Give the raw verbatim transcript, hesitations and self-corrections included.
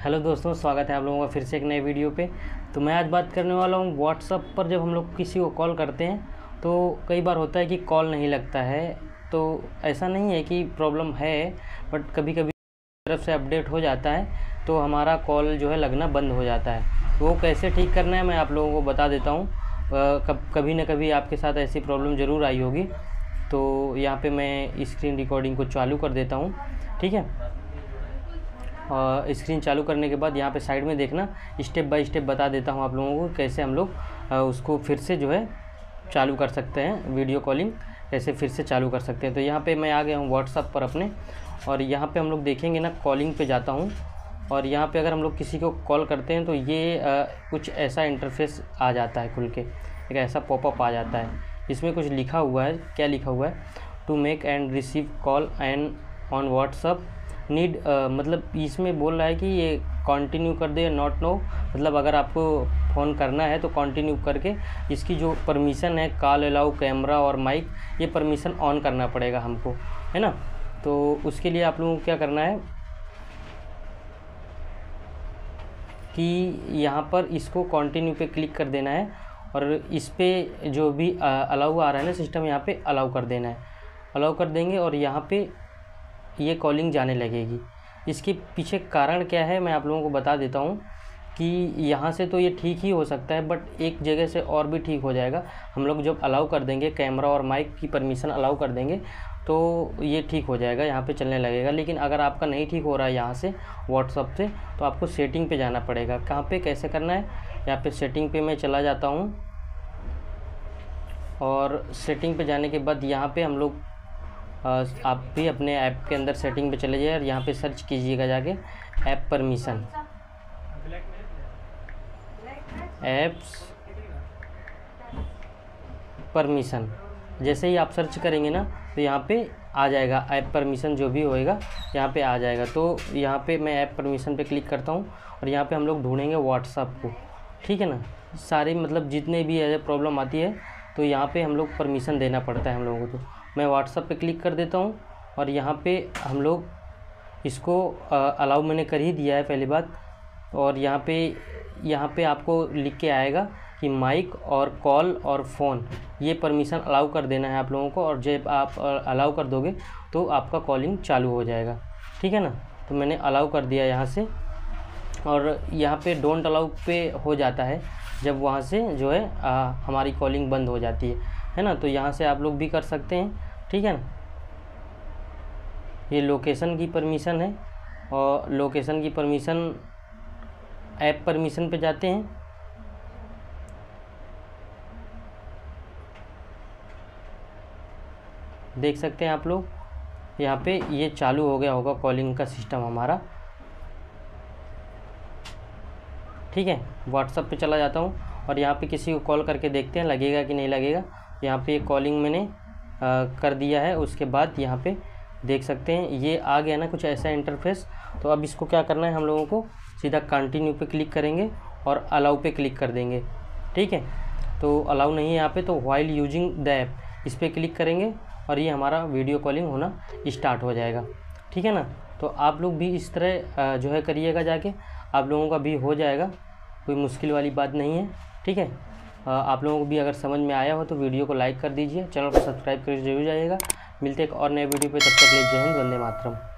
Hello दोस्तों, स्वागत है आप लोगों का फिर से एक नए वीडियो पे। तो मैं आज बात करने वाला हूँ व्हाट्सअप पर जब हम लोग किसी को कॉल करते हैं तो कई बार होता है कि कॉल नहीं लगता है। तो ऐसा नहीं है कि प्रॉब्लम है, बट कभी कभी तरफ से अपडेट हो जाता है तो हमारा कॉल जो है लगना बंद हो जाता है। तो वो कैसे ठीक करना है मैं आप लोगों को बता देता हूँ। कब कभी ना कभी आपके साथ ऐसी प्रॉब्लम ज़रूर आई होगी। तो यहाँ पे मैं स्क्रीन रिकॉर्डिंग को चालू कर देता हूँ, ठीक है। और स्क्रीन चालू करने के बाद यहाँ पे साइड में देखना, स्टेप बाय स्टेप बता देता हूँ आप लोगों को कैसे हम लोग उसको फिर से जो है चालू कर सकते हैं। वीडियो कॉलिंग कैसे फिर से चालू कर सकते हैं। तो यहाँ पे मैं आ गया हूँ व्हाट्सअप पर अपने, और यहाँ पे हम लोग देखेंगे ना, कॉलिंग पे जाता हूँ। और यहाँ पे अगर हम लोग किसी को कॉल करते हैं तो ये आ, कुछ ऐसा इंटरफेस आ जाता है खुल के, एक ऐसा पॉपअप आ जाता है। इसमें कुछ लिखा हुआ है, क्या लिखा हुआ है, to make and receive call and on WhatsApp need, मतलब इसमें बोल रहा है कि ये कंटिन्यू कर दे, नॉट नो, मतलब अगर आपको फ़ोन करना है तो कंटिन्यू करके इसकी जो परमिशन है, कॉल अलाउ, कैमरा और माइक, ये परमिशन ऑन करना पड़ेगा हमको, है ना। तो उसके लिए आप लोगों को क्या करना है कि यहाँ पर इसको कंटिन्यू पे क्लिक कर देना है, और इस पर जो भी अलाउ आ रहा है ना सिस्टम, यहाँ पे अलाउ कर देना है। अलाउ कर देंगे और यहाँ पे ये कॉलिंग जाने लगेगी। इसके पीछे कारण क्या है मैं आप लोगों को बता देता हूँ कि यहाँ से तो ये ठीक ही हो सकता है, बट एक जगह से और भी ठीक हो जाएगा। हम लोग जब अलाउ कर देंगे, कैमरा और माइक की परमिशन अलाउ कर देंगे तो ये ठीक हो जाएगा, यहाँ पे चलने लगेगा। लेकिन अगर आपका नहीं ठीक हो रहा है यहाँ से व्हाट्सअप से, तो आपको सेटिंग पे जाना पड़ेगा। कहाँ पे, कैसे करना है, यहाँ पे सेटिंग पे मैं चला जाता हूँ। और सेटिंग पे जाने के बाद यहाँ पे हम लोग, आप भी अपने ऐप के अंदर सेटिंग पे चले जाइए और यहाँ पे सर्च कीजिएगा जाके ऐप परमिशन, ऐप्स परमिशन। जैसे ही आप सर्च करेंगे ना तो यहाँ पे आ जाएगा ऐप परमिशन, जो भी होएगा यहाँ पे आ जाएगा। तो यहाँ पे मैं ऐप परमिशन पे क्लिक करता हूँ और यहाँ पे हम लोग ढूंढेंगे व्हाट्सअप को, ठीक है ना। सारे मतलब जितने भी ऐसे प्रॉब्लम आती है तो यहाँ पे हम लोग परमिशन देना पड़ता है हम लोगों को। तो मैं व्हाट्सअप पे क्लिक कर देता हूँ और यहाँ पे हम लोग इसको अलाउ मैंने कर ही दिया है पहली बात। और यहाँ पे यहाँ पे आपको लिख के आएगा कि माइक और कॉल और फ़ोन, ये परमिशन अलाउ कर देना है आप लोगों को। और जब आप अलाउ कर दोगे तो आपका कॉलिंग चालू हो जाएगा, ठीक है ना। तो मैंने अलाउ कर दिया यहाँ से, और यहाँ पे डोंट अलाउ पे हो जाता है जब वहाँ से जो है आ, हमारी कॉलिंग बंद हो जाती है, है ना। तो यहाँ से आप लोग भी कर सकते हैं, ठीक है ना। ये लोकेशन की परमिशन है, और लोकेशन की परमिशन ऐप परमिशन पे जाते हैं। देख सकते हैं आप लोग यहाँ पे ये चालू हो गया होगा कॉलिंग का सिस्टम हमारा, ठीक है। व्हाट्सअप पे चला जाता हूँ और यहाँ पे किसी को कॉल करके देखते हैं लगेगा कि नहीं लगेगा। यहाँ पे कॉलिंग मैंने आ, कर दिया है। उसके बाद यहाँ पे देख सकते हैं ये आ गया ना कुछ ऐसा इंटरफेस। तो अब इसको क्या करना है, हम लोगों को सीधा कंटिन्यू पे क्लिक करेंगे और अलाउ पे क्लिक कर देंगे, ठीक है। तो अलाउ नहीं है यहाँ पे, तो व्हाइल यूजिंग द ऐप, इस पर क्लिक करेंगे और ये हमारा वीडियो कॉलिंग होना स्टार्ट हो जाएगा, ठीक है ना। तो आप लोग भी इस तरह जो है करिएगा जाके, आप लोगों का भी हो जाएगा, कोई मुश्किल वाली बात नहीं है, ठीक है। आप लोगों को भी अगर समझ में आया हो तो वीडियो को लाइक कर दीजिए, चैनल को सब्सक्राइब कर जरूर जाइएगा। मिलते हैं एक और नए वीडियो पे, तब तक के लिए जय हिंद, वंदे मातरम।